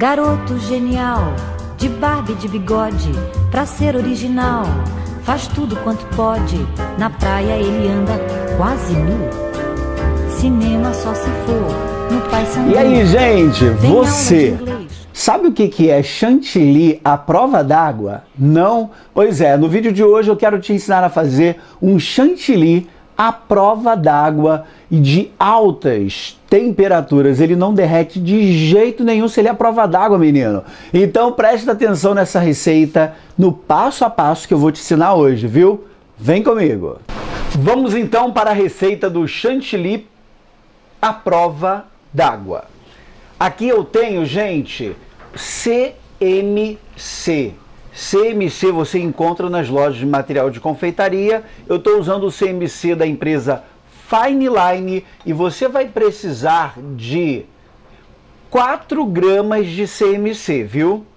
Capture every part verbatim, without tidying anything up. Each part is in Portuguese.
Garoto genial, de barba e de bigode, pra ser original, faz tudo quanto pode. Na praia ele anda quase nu. Cinema só se for no Paissandu. E aí, gente, você sabe o que que é chantilly à prova d'água? Não? Pois é, no vídeo de hoje eu quero te ensinar a fazer um chantilly à prova d'água e de altas temperaturas. Ele não derrete de jeito nenhum se ele é à prova d'água, menino. Então preste atenção nessa receita, no passo a passo que eu vou te ensinar hoje, viu? Vem comigo! Vamos então para a receita do chantilly à prova d'água. Aqui eu tenho, gente, C M C. C M C você encontra nas lojas de material de confeitaria. Eu estou usando o C M C da empresa Fine Line e você vai precisar de quatro gramas de C M C, viu?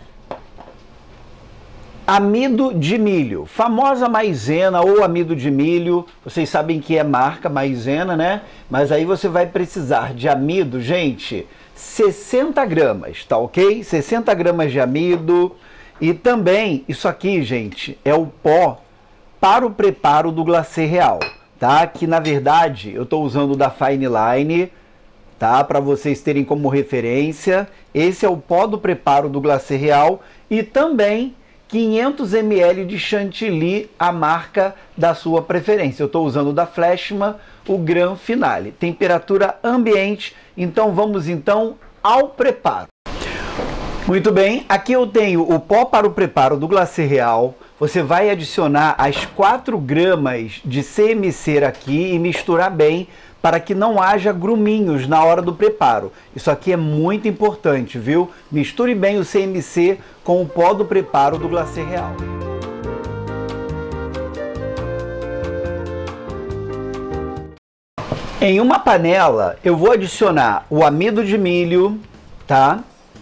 Amido de milho, famosa maisena ou amido de milho, vocês sabem que é marca maisena, né? Mas aí você vai precisar de amido, gente, sessenta gramas, tá ok? sessenta gramas de amido. E também, isso aqui, gente, é o pó para o preparo do glacê real, tá? Que, na verdade, eu estou usando da Fine Line, tá? Para vocês terem como referência. Esse é o pó do preparo do glacê real e também quinhentos mililitros de chantilly, a marca da sua preferência. Eu estou usando da Flashman, o Gran Finale. Temperatura ambiente. Então, vamos então ao preparo. Muito bem, aqui eu tenho o pó para o preparo do glacê real. Você vai adicionar as quatro gramas de C M C aqui e misturar bem para que não haja gruminhos na hora do preparo. Isso aqui é muito importante, viu? Misture bem o C M C com o pó do preparo do glacê real. Em uma panela, eu vou adicionar o amido de milho, tá?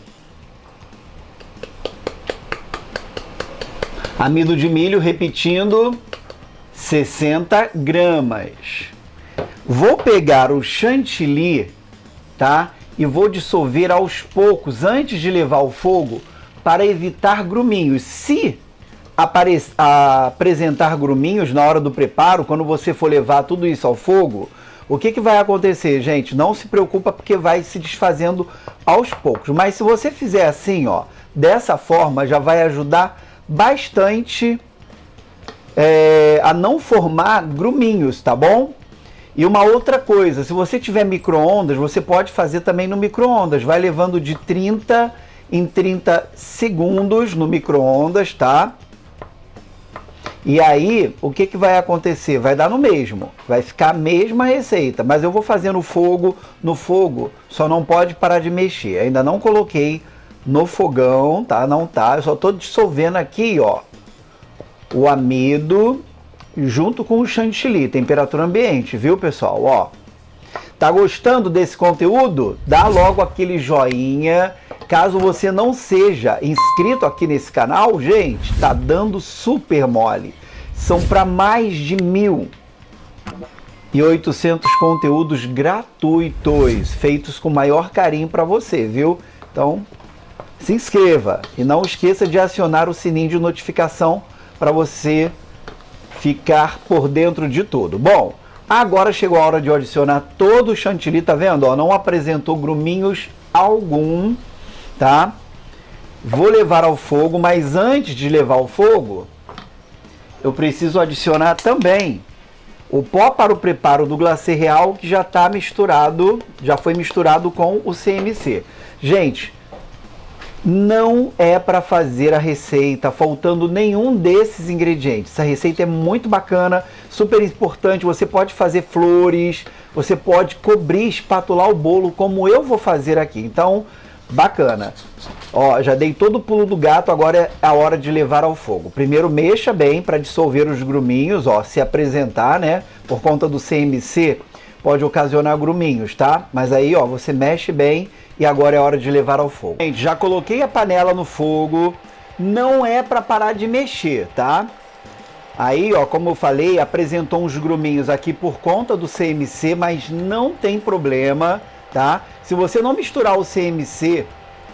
Amido de milho, repetindo, sessenta gramas. Vou pegar o chantilly, tá? E vou dissolver aos poucos, antes de levar ao fogo, para evitar gruminhos. Se apare- apresentar gruminhos na hora do preparo, quando você for levar tudo isso ao fogo, o que que vai acontecer, gente? Não se preocupa, porque vai se desfazendo aos poucos. Mas se você fizer assim, ó, dessa forma, já vai ajudar bastante é, a não formar gruminhos, tá bom? E uma outra coisa, se você tiver micro-ondas, você pode fazer também no micro-ondas. Vai levando de trinta em trinta segundos no micro-ondas, tá? E aí, o que que vai acontecer? Vai dar no mesmo, vai ficar a mesma receita, mas eu vou fazer no fogo, no fogo só não pode parar de mexer. Ainda não coloquei no fogão, tá? Não tá, eu só tô dissolvendo aqui, ó, o amido junto com o chantilly, temperatura ambiente, viu, pessoal? Ó, tá gostando desse conteúdo? Dá logo aquele joinha. Caso você não seja inscrito aqui nesse canal, gente, tá dando super mole. São para mais de mil e oitocentos conteúdos gratuitos, feitos com maior carinho para você, viu? Então, se inscreva e não esqueça de acionar o sininho de notificação para você ficar por dentro de tudo. Bom, agora chegou a hora de eu adicionar todo o chantilly, tá vendo? Ó, não apresentou gruminhos algum, tá? Vou levar ao fogo, mas antes de levar ao fogo, eu preciso adicionar também o pó para o preparo do glacê real, que já está misturado, já foi misturado com o C M C. Gente, não é para fazer a receita faltando nenhum desses ingredientes. Essa receita é muito bacana, super importante. Você pode fazer flores, você pode cobrir, espatular o bolo, como eu vou fazer aqui. Então, bacana. Ó, já dei todo o pulo do gato, agora é a hora de levar ao fogo. Primeiro mexa bem para dissolver os gruminhos, ó, se apresentar, né? Por conta do C M C, pode ocasionar gruminhos, tá? Mas aí, ó, você mexe bem e agora é hora de levar ao fogo. Gente, já coloquei a panela no fogo, não é para parar de mexer, tá? Aí, ó, como eu falei, apresentou uns gruminhos aqui por conta do C M C, mas não tem problema, tá? Se você não misturar o C M C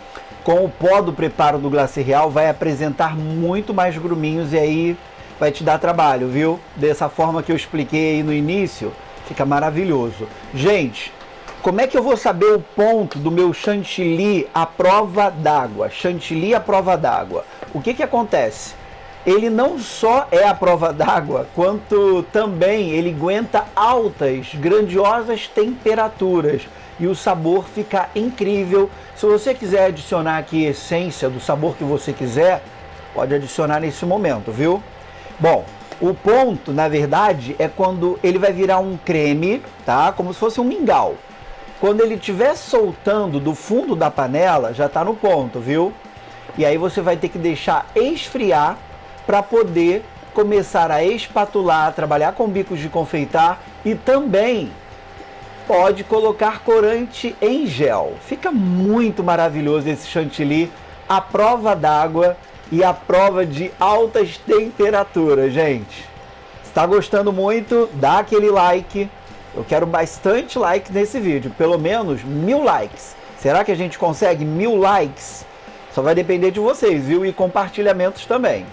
com o pó do preparo do Glacê Real, vai apresentar muito mais gruminhos e aí vai te dar trabalho, viu? Dessa forma que eu expliquei aí no início, fica maravilhoso. Gente, como é que eu vou saber o ponto do meu chantilly à prova d'água? Chantilly à prova d'água. O que que acontece? Ele não só é à prova d'água, quanto também ele aguenta altas, grandiosas temperaturas. E o sabor fica incrível. Se você quiser adicionar aqui essência do sabor que você quiser, pode adicionar nesse momento, viu? Bom, o ponto, na verdade, é quando ele vai virar um creme, tá? Como se fosse um mingau. Quando ele estiver soltando do fundo da panela, já está no ponto, viu? E aí você vai ter que deixar esfriar para poder começar a espatular, trabalhar com bicos de confeitar e também pode colocar corante em gel. Fica muito maravilhoso esse chantilly à prova d'água e à prova de altas temperaturas, gente. Se está gostando muito, dá aquele like. Eu quero bastante like nesse vídeo, pelo menos mil likes. Será que a gente consegue mil likes? Só vai depender de vocês, viu? E compartilhamentos também.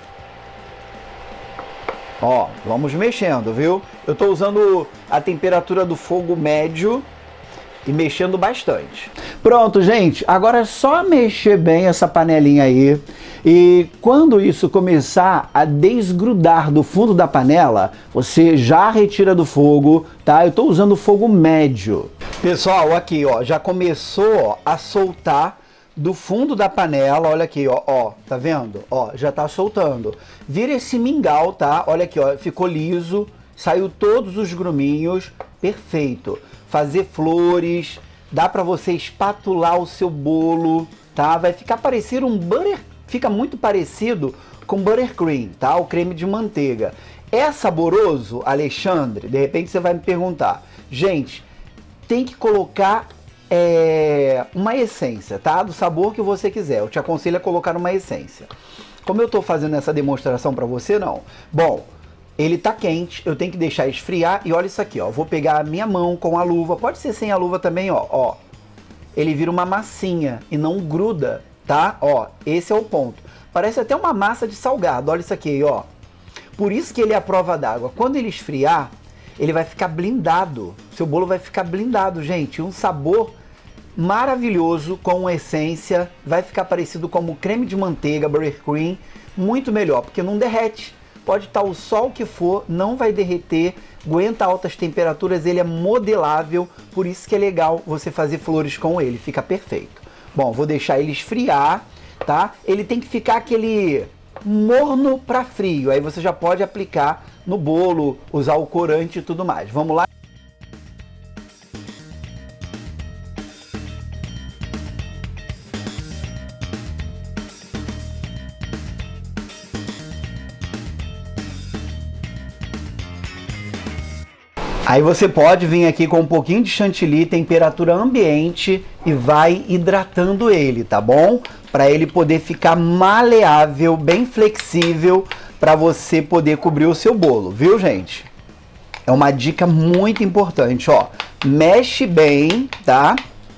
Ó, vamos mexendo, viu? Eu tô usando a temperatura do fogo médio e mexendo bastante. Pronto, gente. Agora é só mexer bem essa panelinha aí. E quando isso começar a desgrudar do fundo da panela, você já retira do fogo, tá? Eu tô usando fogo médio. Pessoal, aqui, ó, já começou ó, a soltar do fundo da panela, olha aqui, ó, ó, tá vendo? Ó, já tá soltando. Vira esse mingau, tá? Olha aqui, ó, ficou liso, saiu todos os gruminhos, perfeito. Fazer flores, dá pra você espatular o seu bolo, tá? Vai ficar parecido um butter, fica muito parecido com buttercream, tá? O creme de manteiga. É saboroso, Alexandre? De repente você vai me perguntar. Gente, tem que colocar É uma essência, tá? Do sabor que você quiser. Eu te aconselho a colocar uma essência. Como eu tô fazendo essa demonstração para você, não. Bom, ele tá quente, eu tenho que deixar esfriar e olha isso aqui, ó. Vou pegar a minha mão com a luva, pode ser sem a luva também, ó, ó. Ele vira uma massinha e não gruda, tá? Ó, esse é o ponto. Parece até uma massa de salgado, olha isso aqui, ó. Por isso que ele é a prova d'água. Quando ele esfriar, ele vai ficar blindado. Seu bolo vai ficar blindado, gente. Um sabor maravilhoso com essência, vai ficar parecido como creme de manteiga, buttercream, muito melhor, porque não derrete. Pode estar o sol que for, não vai derreter, aguenta altas temperaturas, ele é modelável, por isso que é legal você fazer flores com ele, fica perfeito. Bom, vou deixar ele esfriar, tá? Ele tem que ficar aquele morno para frio, aí você já pode aplicar no bolo, usar o corante e tudo mais. Vamos lá? Aí você pode vir aqui com um pouquinho de chantilly, temperatura ambiente e vai hidratando ele, tá bom? Para ele poder ficar maleável, bem flexível, para você poder cobrir o seu bolo, viu, gente? É uma dica muito importante, ó. Mexe bem, tá?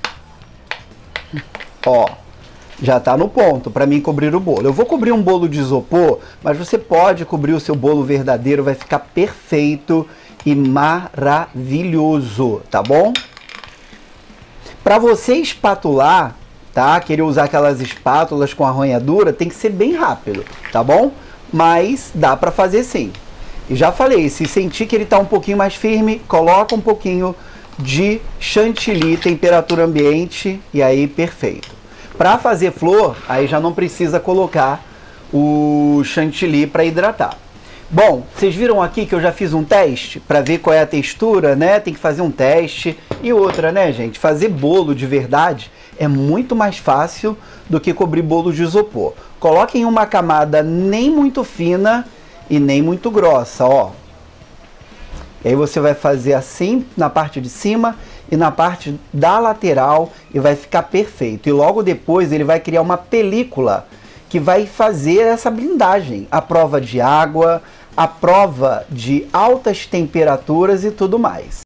Ó, já tá no ponto para mim cobrir o bolo. Eu vou cobrir um bolo de isopor, mas você pode cobrir o seu bolo verdadeiro, vai ficar perfeito e maravilhoso, tá bom? Para você espatular, tá? Querer usar aquelas espátulas com arranhadura, tem que ser bem rápido, tá bom? Mas dá para fazer sim. E já falei, se sentir que ele tá um pouquinho mais firme, coloca um pouquinho de chantilly, temperatura ambiente, e aí perfeito. Para fazer flor, aí já não precisa colocar o chantilly para hidratar. Bom, vocês viram aqui que eu já fiz um teste para ver qual é a textura, né? Tem que fazer um teste. E outra, né, gente? Fazer bolo de verdade é muito mais fácil do que cobrir bolo de isopor. Coloquem uma camada nem muito fina e nem muito grossa, ó. E aí você vai fazer assim na parte de cima e na parte da lateral e vai ficar perfeito. E logo depois ele vai criar uma película que vai fazer essa blindagem, a prova de água, a prova de altas temperaturas e tudo mais.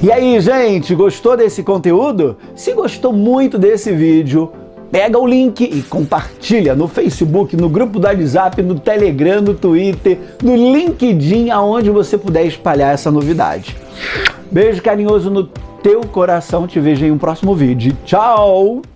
E aí, gente, gostou desse conteúdo? Se gostou muito desse vídeo, pega o link e compartilha no Facebook, no grupo do WhatsApp, no Telegram, no Twitter, no LinkedIn, aonde você puder espalhar essa novidade. Beijo carinhoso no teu coração, te vejo em um próximo vídeo. Tchau!